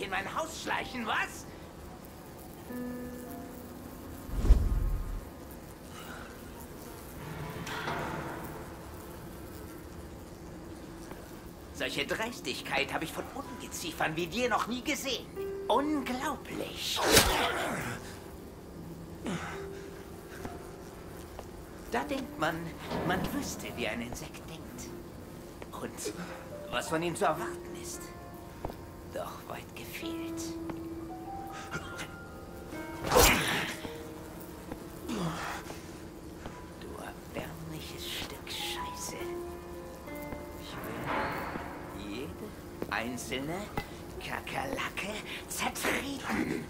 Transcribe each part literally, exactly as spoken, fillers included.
sich in mein Haus schleichen, was? Solche Dreistigkeit habe ich von Ungeziefern wie dir noch nie gesehen. Unglaublich. Da denkt man, man wüsste, wie ein Insekt denkt. Und was von ihm zu erwarten ist. Doch weit gefehlt. Du erbärmliches Stück Scheiße. Ich will jede einzelne Kakerlake zertreten.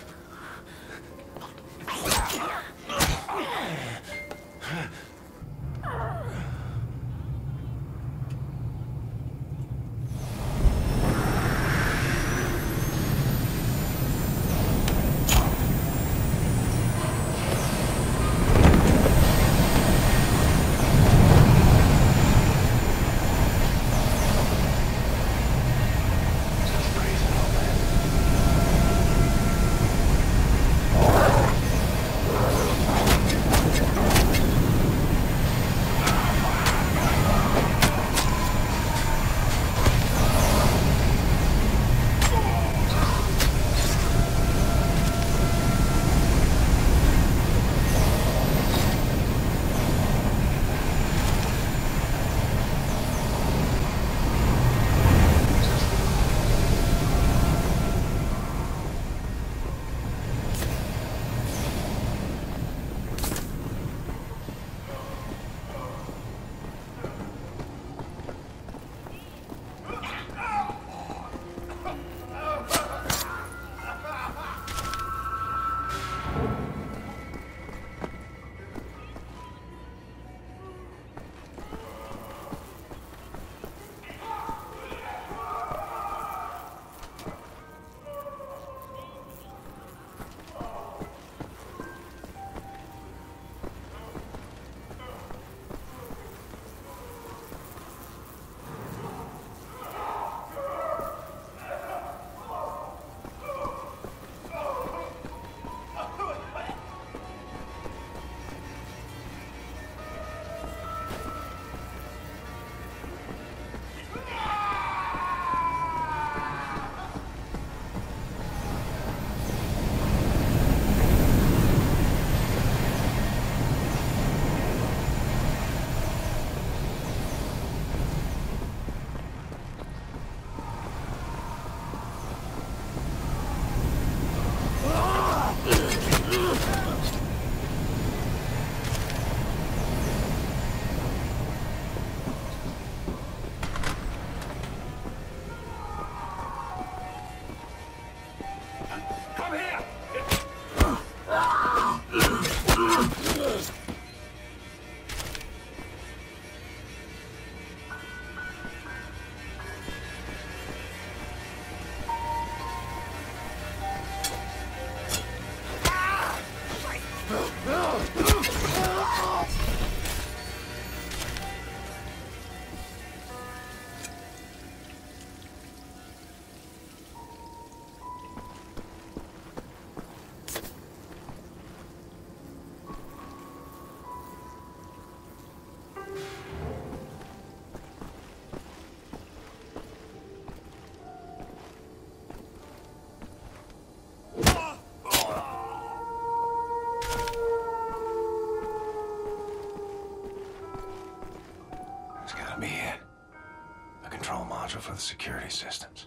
For the security systems.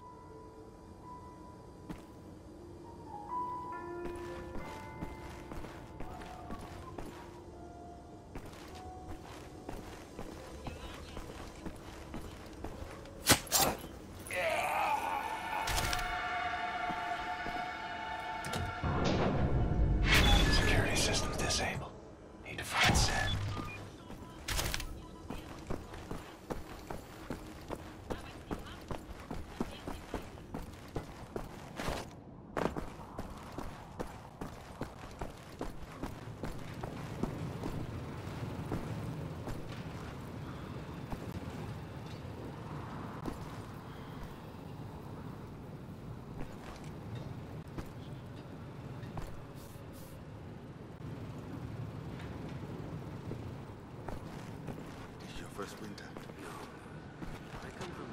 Security systems disabled. Need to find Sam. Splinter? No. I come from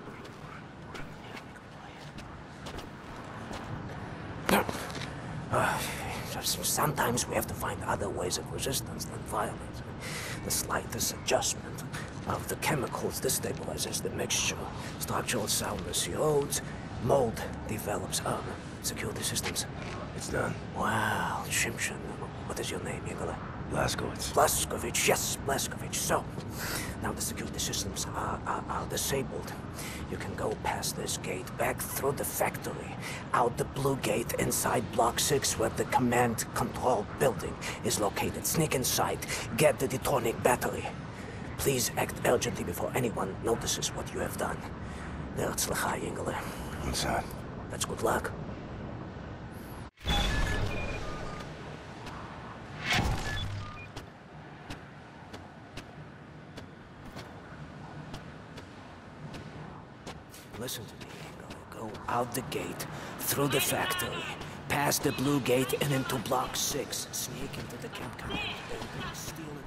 Uh, sometimes we have to find other ways of resistance than violence. The slightest adjustment of the chemicals destabilizes the mixture. Structural soundness erodes, mold develops armor. Security systems. It's done. Wow, Shimshin. What is your name, Igor? Blazkowicz. Blazkowicz, yes, Blazkowicz. So, now the security systems are, are, are disabled. You can go past this gate, back through the factory, out the blue gate inside Block six where the command control building is located. Sneak inside, get the detonic battery. Please act urgently before anyone notices what you have done. L'Herzlichai, Ingele. What's that? That's good luck. Listen to me, Ingele. Go out the gate, through the factory, past the blue gate and into Block six. Sneak into the camp command building, steal it.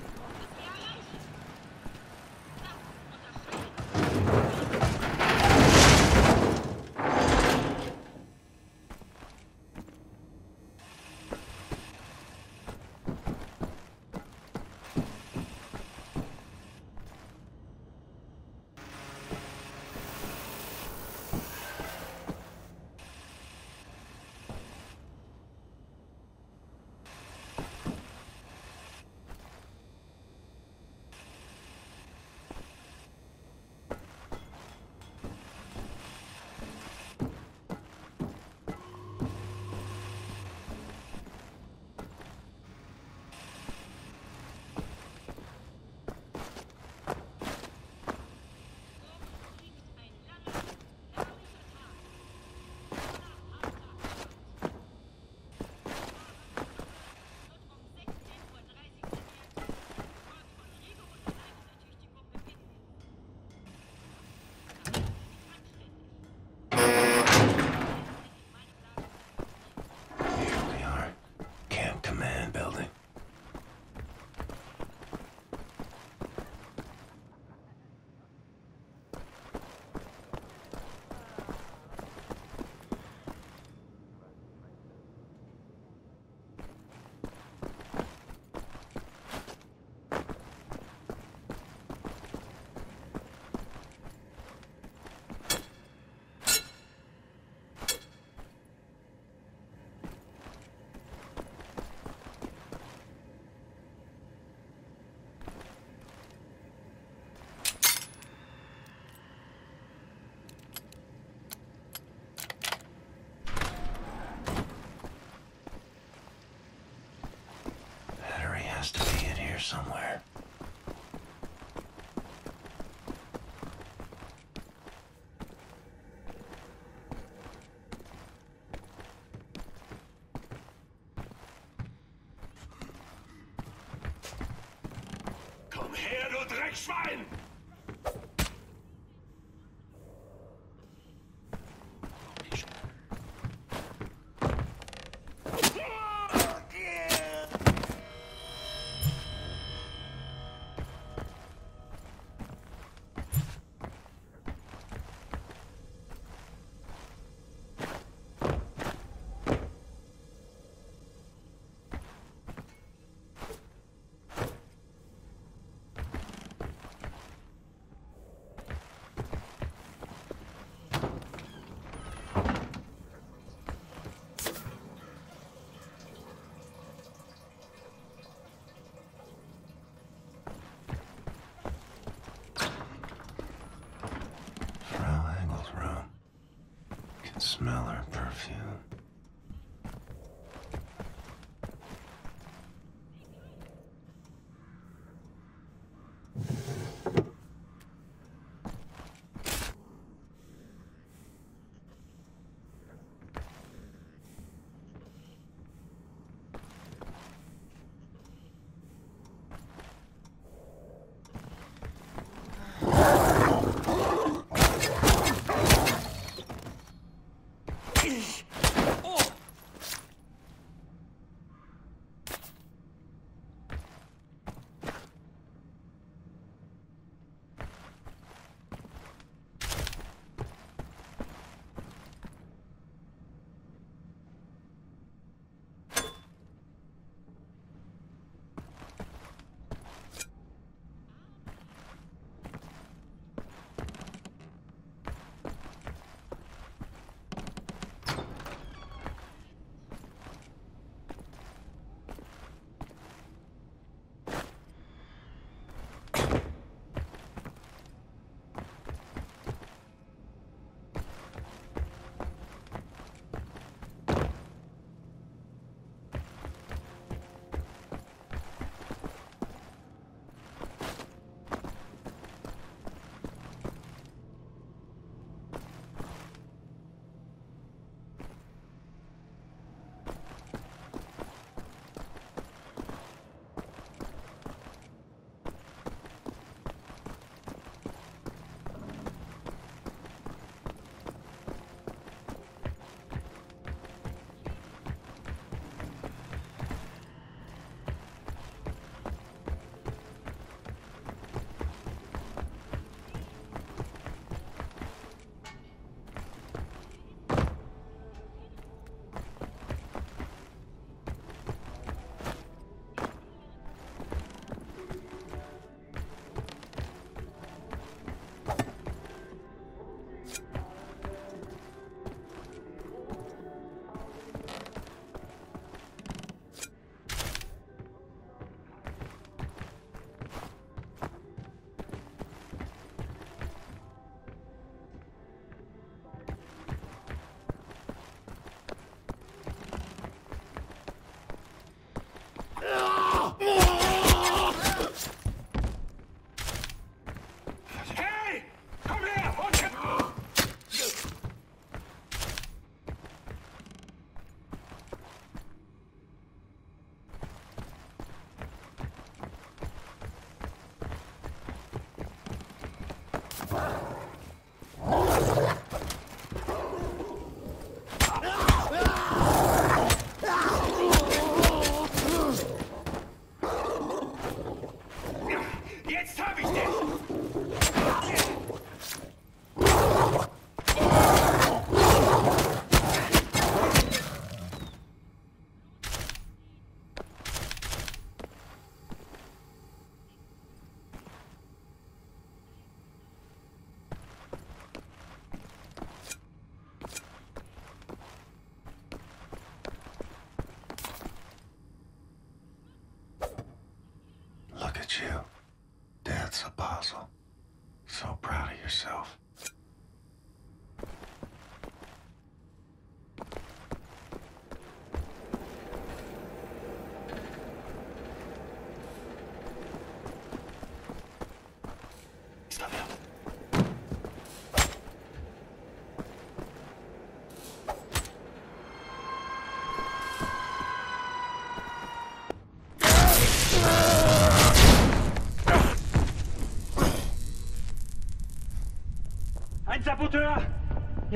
Has to be in here somewhere. Komm her, du Dreckschwein! Smell her perfume.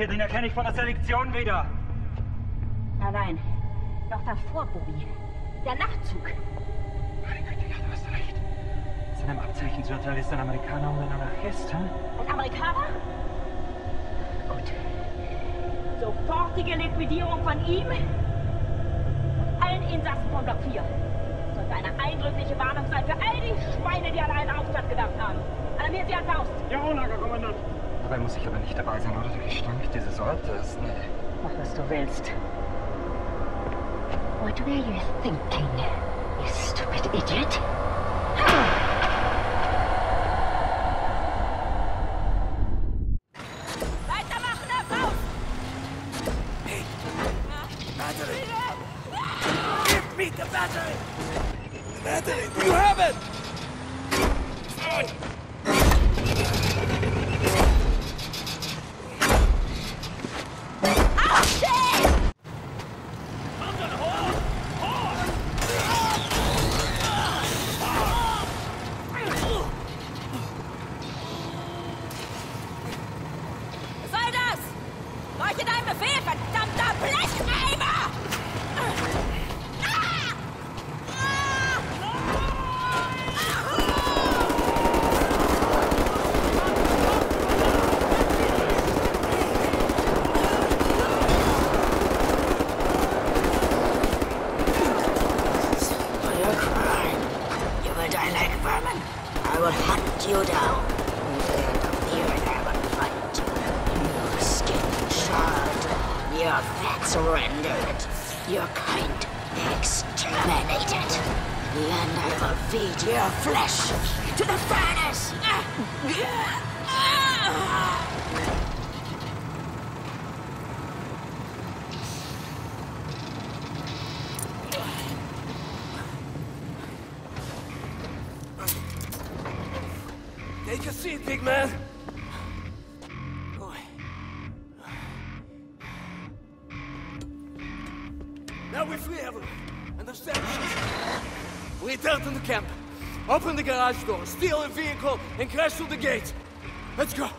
Hier, den erkenne ich von der Selektion wieder. Nein, nein. Noch davor, Bobby. Der Nachtzug. Meine Güte, ja, du hast recht. Seinem Abzeichensurteil ist ein Amerikaner und ein Anarchist, hä? Ein Amerikaner? Gut. Sofortige Liquidierung von ihm und allen Insassen von Block vier. Sollte eine eindrückliche Warnung sein für all die Schweine, die an einen Aufstand gedacht haben. Alarmieren Sie an Faust. Jawohl, Lagerkommandant. Dabei muss ich aber nicht dabei sein, oder? Der Gestank dieses Ortes, nee. Mach, was du willst. What were you thinking, you stupid idiot? Weitermachen, Herr Faust! Hey, battery! Give me the battery! The battery! You have it! Surrendered. Your kind exterminated. And I will feed your flesh to the furnace. Take a seat, big man. Now we're free, everyone. Understand? We return to the camp. Open the garage door, steal a vehicle, and crash through the gate. Let's go.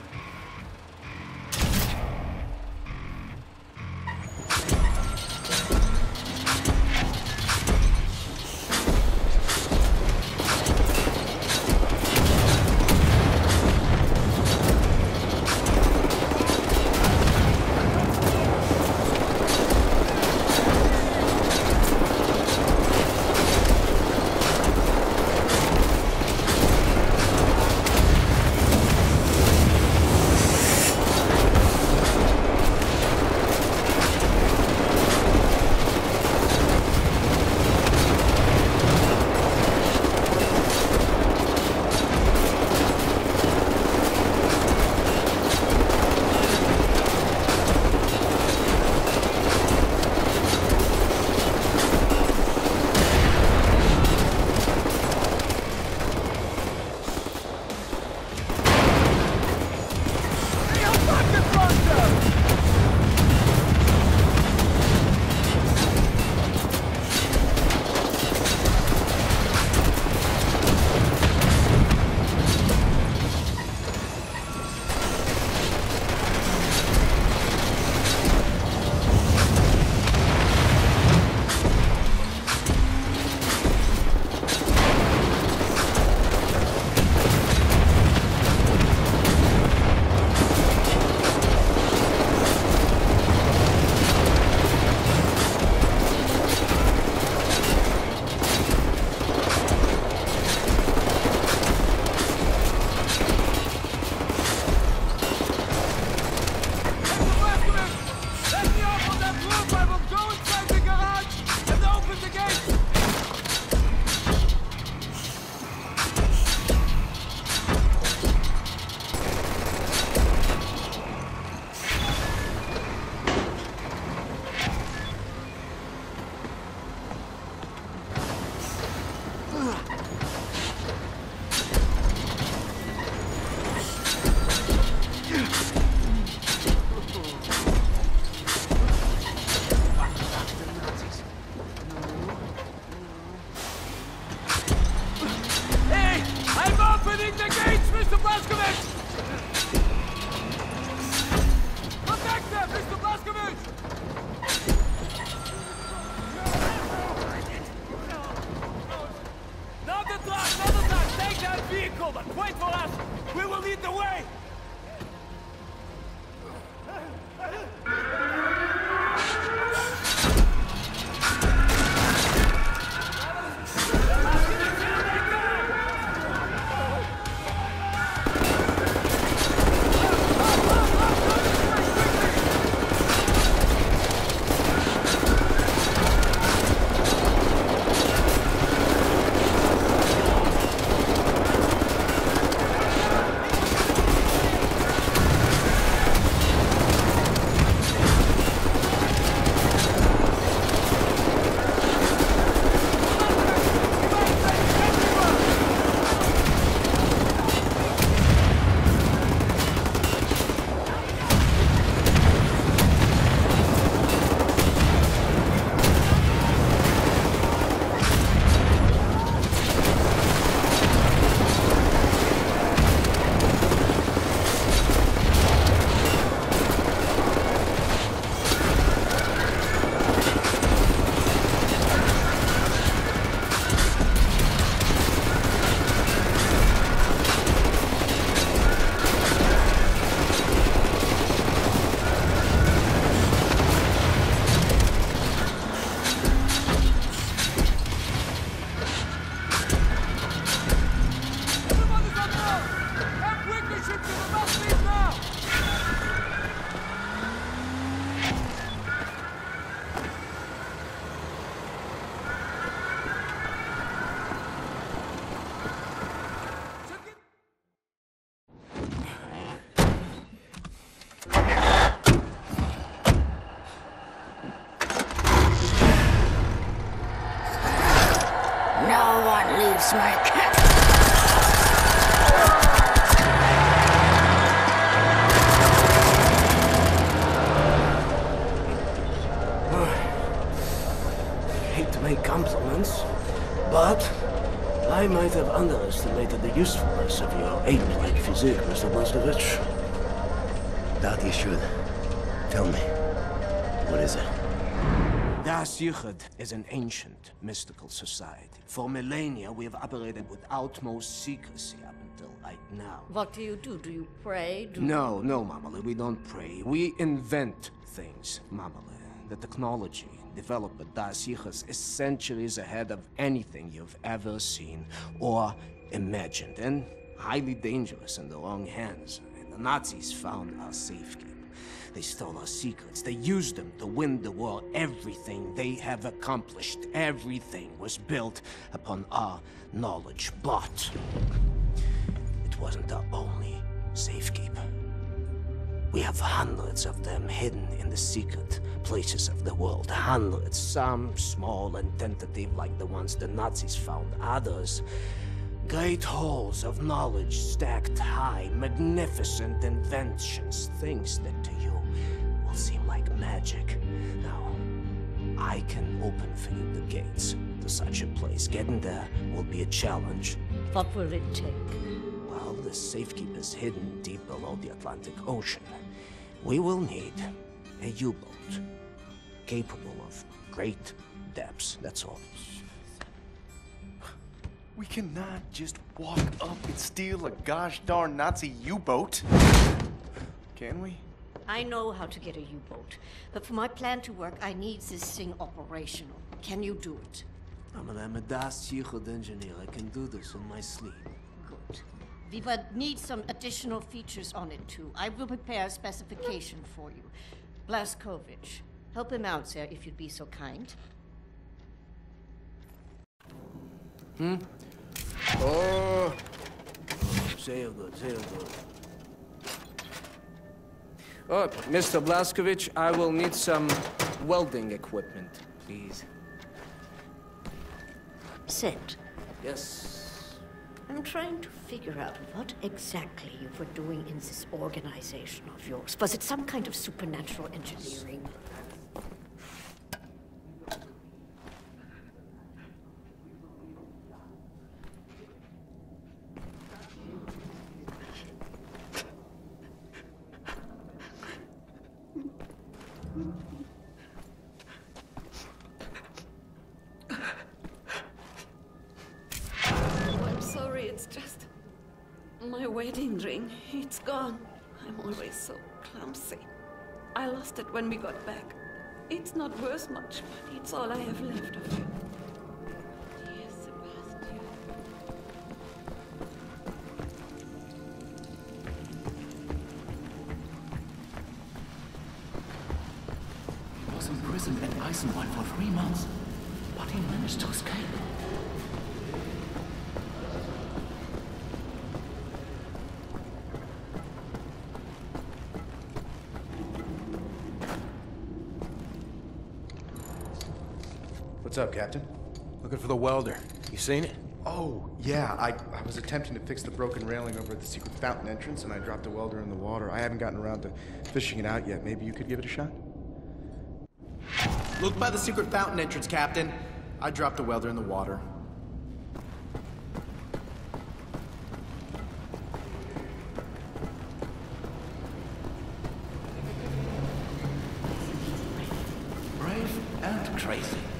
saves my cat. Hate to make compliments, but I might have underestimated the usefulness of your ape-like physique, Mister Blazkowicz. Doubt you should. Tell me, what is it? Das Yichud is an ancient, mystical society. For millennia, we have operated with utmost secrecy up until right now. What do you do? Do you pray? Do No, no, Mamale, we don't pray. We invent things, Mamale. The technology developed by Das Yichud is centuries ahead of anything you've ever seen or imagined, and highly dangerous in the wrong hands. The Nazis found our safekeeping. They stole our secrets. They used them to win the war. Everything they have accomplished, everything was built upon our knowledge. But it wasn't our only safekeeper. We have hundreds of them hidden in the secret places of the world. Hundreds, some small and tentative like the ones the Nazis found. Others, great halls of knowledge stacked high, magnificent inventions, things that to you will seem like magic. Now, I can open for you the gates to such a place. Getting there will be a challenge. What will it take? Well, the safekeeper's hidden deep below the Atlantic Ocean. We will need a U-boat capable of great depths, that's all. We cannot just walk up and steal a gosh darn Nazi U-boat. Can we? I know how to get a U-boat, but for my plan to work, I need this thing operational. Can you do it? I'm an I'm a Das Yichud engineer. I can do this in my sleep. Good. We would need some additional features on it, too. I will prepare a specification for you. Blazkowicz, help him out, sir, if you'd be so kind. Hmm? Oh! Sehr good, sehr good. Oh, Mister Blazkowicz, I will need some welding equipment, please. Sit. Yes. I'm trying to figure out what exactly you were doing in this organization of yours. Was it some kind of supernatural engineering? It's just my wedding ring. It's gone. I'm always so clumsy. I lost it when we got back. It's not worth much, but it's all I have left of you. Dear Sebastian. He was imprisoned at Eisenwald for three months, but he managed to escape. What's up, Captain? Looking for the welder. You seen it? Oh, yeah. I, I was attempting to fix the broken railing over at the secret fountain entrance, and I dropped a welder in the water. I haven't gotten around to fishing it out yet. Maybe you could give it a shot? Look by the secret fountain entrance, Captain. I dropped a welder in the water. Brave and crazy.